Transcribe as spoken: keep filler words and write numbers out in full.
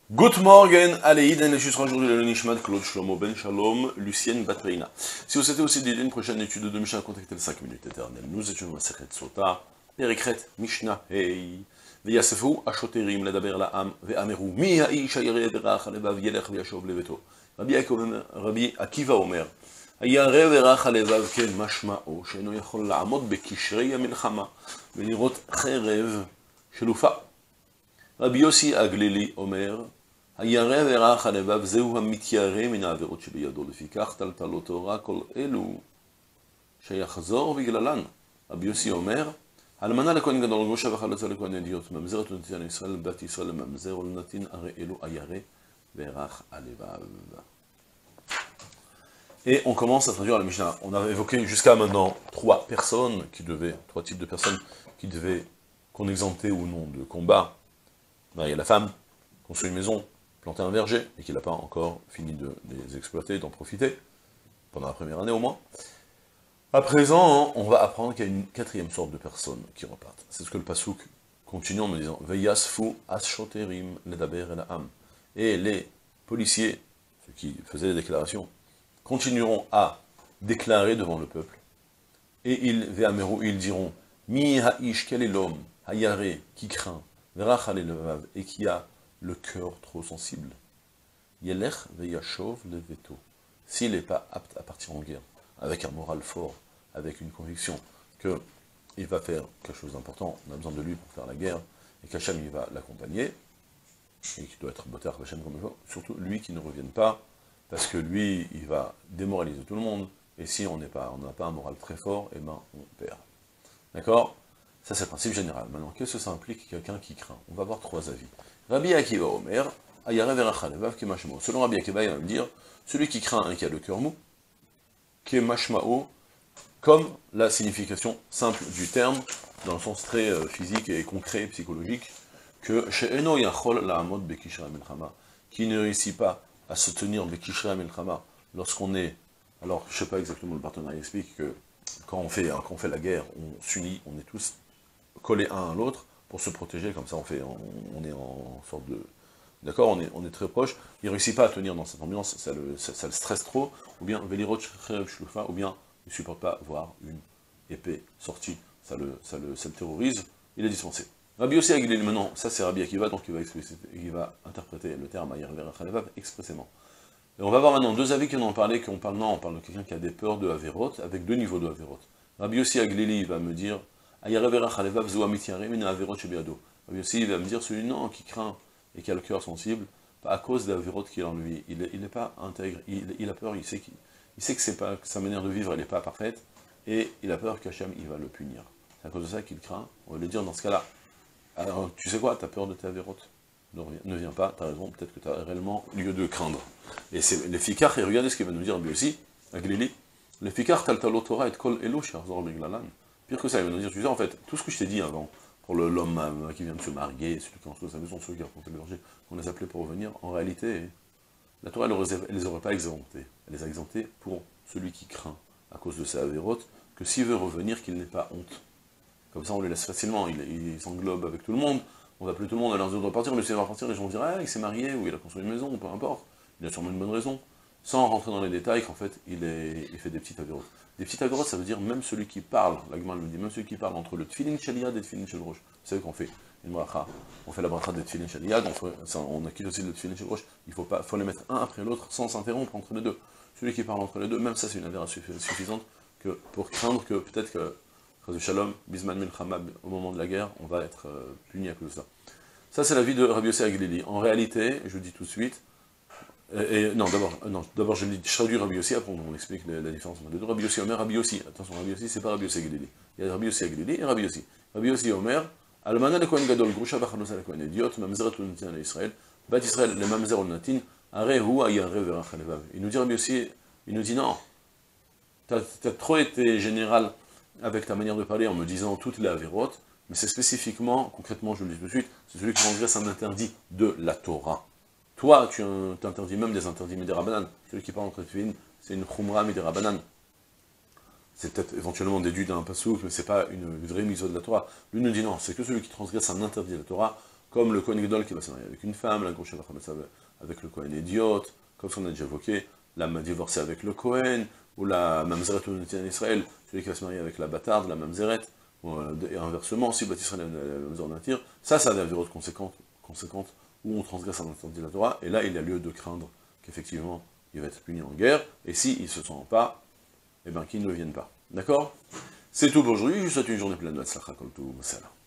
Good morning, Aleïd, et je serai aujourd'hui le Nishmat, Claude Shlomo Ben Shalom, Lucienne Batreina. Si vous souhaitez aussi dédier une prochaine étude de Mishnah, contactez le cinq minutes éternelles. Nous étions à Sechet Sota, Perikret, Mishnah, Hey, Veyasefu, Ashoterim, Ledaber La'am, Ve'ameru, Mi Ha'ish Hayare Verach, Alevav Yelech Veyashov Leveto. Rabbi Akiva Omer, Hayare Verach Alevav Ken Mashma'o, She'eno Yachol La'amod Bekishrei Hamilchama, Venirot Cherev, Shelufa. Rabbi Yossi Aglili Omer, הירא ורח הלבב זהו המתיירא מן העבירות שבידו, לפיכך טלטל תורה כל אלו שיחזור בגללן. רבי יוסי אומר, אלמנה לכהן גדול, גרושה וחלוצה לכהן הדיוט, ממזרת ונתין לישראל, בת ישראל לממזר ולנתין, הרי אלו הירא ורח הלבב. Et on commence à traduire la Mishnah. On a évoqué jusqu'à maintenant trois personnes qui devaient, trois types de personnes qui devaient, qu'on exemptait ou non de combat. Marier la femme, construire une maison, planter un verger, et qu'il n'a pas encore fini de les exploiter, d'en profiter, pendant la première année au moins. À présent, on va apprendre qu'il y a une quatrième sorte de personnes qui repartent. C'est ce que le Passouk continue en me disant, Veyasfu ashoterim ledaber ela'am. Et les policiers, ceux qui faisaient les déclarations, continueront à déclarer devant le peuple, et ils, ve'ameru, ils diront, Mi ha'ish, quel est l'homme, hayare, qui craint, verach halevav, et qui a le cœur trop sensible. Yelech veyashov leveto. S'il n'est pas apte à partir en guerre, avec un moral fort, avec une conviction qu'il va faire quelque chose d'important, on a besoin de lui pour faire la guerre, et qu'Hachem il va l'accompagner, et qu'il doit être botar Hachem comme il faut, surtout lui qui ne revienne pas, parce que lui, il va démoraliser tout le monde, et si on n'est pas, on n'a pas un moral très fort, et ben on perd. D'accord? Ça c'est le principe général. Maintenant, qu'est-ce que ça implique quelqu'un qui craint? On va avoir trois avis. Rabbi Akiva Omer, Ayare Verach Halevav Kemashmao. Selon Rabbi Akiva, il va me dire, celui qui craint et qui a le cœur mou, Kemashmao, comme la signification simple du terme, dans le sens très euh, physique et concret, psychologique, que She'eno Yachol La'amod Bekishra Milchama, qui ne réussit pas à se tenir Bekishra Milchama, lorsqu'on est, alors je ne sais pas exactement, le partenaire explique que quand on fait, hein, quand on fait la guerre, on s'unit, on est tous collés un à l'autre, pour se protéger, comme ça on fait, on, on est en sorte de... D'accord, on est, on est très proche, il ne réussit pas à tenir dans cette ambiance, ça le, ça, ça le stresse trop, ou bien, ou bien, il ne supporte pas voir une épée sortie, ça le, ça le, ça le terrorise, il est dispensé. Rabbi Yossi Aglil, maintenant, ça c'est Rabbi Akiva, donc il va, il va interpréter le terme Ayar Verach Halevav expressément. Et on va voir maintenant deux avis qui en ont parlé, qu'on parle, non, on parle de quelqu'un qui a des peurs de Averot, avec deux niveaux de Averot. Rabbi Yossi Aglili va me dire, Rabbi Yossi va me dire, celui non qui craint et qui a le cœur sensible, à cause de la vérote qu'il a en lui, il n'est pas intègre, il, il a peur, il sait, qu'il, il sait que, c'est pas, que sa manière de vivre elle n'est pas parfaite, et il a peur qu'Hachem il va le punir. C'est à cause de ça qu'il craint. On va lui dire dans ce cas-là, alors tu sais quoi, tu as peur de ta vérote, ne viens pas, tu as raison, peut-être que tu as réellement lieu de craindre. Et c'est les fikar, et regardez ce qu'il va nous dire Rabbi Yossi, Aglili, les fikar taltalo Torah et kol elo sharzor beglalan. Pire que ça, il va nous dire, tu sais, en fait, tout ce que je t'ai dit avant, pour l'homme euh, qui vient de se marier, celui qui construit sa maison, celui qui a raconté le berger, qu'on les appelait pour revenir, en réalité, la Torah, elle ne les aurait pas exemptés. Elle les a exemptés pour celui qui craint, à cause de sa avérote, que s'il veut revenir, qu'il n'ait pas honte. Comme ça, on les laisse facilement, il, il s'englobe avec tout le monde, on va appeler tout le monde à leur dire de repartir, mais s'il va repartir, les gens vont dire, ah, il s'est marié, ou il a construit une maison, ou peu importe, il a sûrement une bonne raison, sans rentrer dans les détails, qu'en fait, il, est, il fait des petites avérotes. Des petites avérotes, ça veut dire même celui qui parle, la Gemara me dit, même celui qui parle entre le tfilin shaliyad et le tfilin shel rosh. Vous savez qu'on fait une bracha, on fait la bracha des tfilin shaliyad, on, on acquitte aussi le tfilin shel rosh, il faut, pas, faut les mettre un après l'autre, sans s'interrompre entre les deux. Celui qui parle entre les deux, même ça c'est une avéra suffisante, que pour craindre que peut-être que, Shalom, Bisman Milchama, au moment de la guerre, on va être euh, puni à cause de ça. Ça c'est l'avis de Rabbi Yossi Aglili. En réalité, je vous dis tout de suite, Et, et, non, d'abord, non, d'abord je, je traduis Rabbi Yossi, après on, on explique la, la différence entre les deux. Rabbi Yossi Omer, Rabbi Yossi, attention, Rabbi Yossi, c'est pas Rabbi Yossi Aglili. Il y a Rabbi Yossi Aglili et Rabbi Yossi. Rabbi Yossi Omer, Almana le Kohen Gadol, Grusha Bachanosa le Kohen Idiot, Mamzeret Unatin à Israël, Bat Israël, le Mamzer Unatin, Arehu Ayare Verach Halevav. Il nous dit Rabbi Yossi, il nous dit non, tu as trop été général avec ta manière de parler en me disant toutes les avérotes, mais c'est spécifiquement, concrètement, je le dis tout de suite, c'est celui qui transgresse un interdit de la Torah. Toi, tu t'interdis même des interdits midérabanan. Celui qui parle entre tefillin, c'est une chumra midérabanan. C'est peut-être éventuellement déduit d'un passouk, mais c'est pas une vraie mise de la Torah. Lui nous dit non, c'est que celui qui transgresse un interdit de la Torah, comme le Kohen Gadol qui va se marier avec une femme, la gauche va se marier avec le Kohen idiote, comme ce qu'on a déjà évoqué, la divorcée avec le Kohen, ou la Mamzeret ou en Israël, celui qui va se marier avec la bâtarde, la Mamzeret, et inversement, si Bat Israël a la Mamzeret natir, ça, ça a des avérotes conséquentes, conséquentes, où on transgresse un interdit de la Torah, et là, il y a lieu de craindre qu'effectivement, il va être puni en guerre, et s'il ne se sent pas, eh bien, qu'il ne vienne pas. D'accord? C'est tout pour aujourd'hui, je vous souhaite une journée pleine de Hatzlacha Kol Tov, Salam.